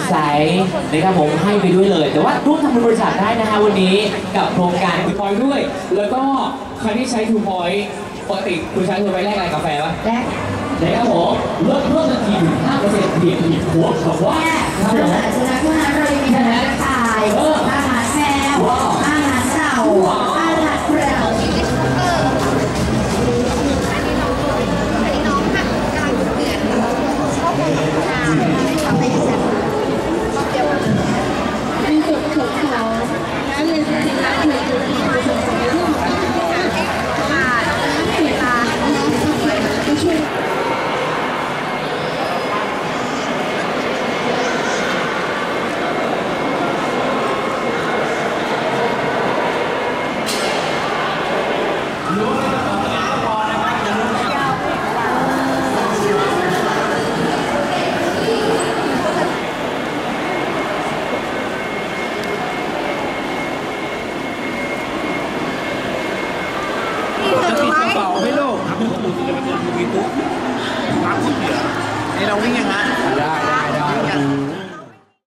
ใสนะครับผมให้ไปด้วยเลยแต่ว่าร่วมทำบุญบริจาคได้นะฮะวันนี้กับโครงการทูพอยต์ด้วยแล้วก็ใครที่ใช้ทูพอยต์ปกติคุณใช้ทูพอยต์แลกอะไรกาแฟป่ะแลกนะครับผมเพิ่มทันทีถึง 5% เพียงอีกหัวเขาว่าอาหารสุนัขอาหารเรามีอาหารตายอาหารแมวอาหารเต่าอาหารแมวมีจุดขาวและมีสินค้าที่เป่าให้โลกทำให้คนอื่นจะเป็นคนดูยูทูบตามคนเดียวนี่เราวิ่งยังไงได้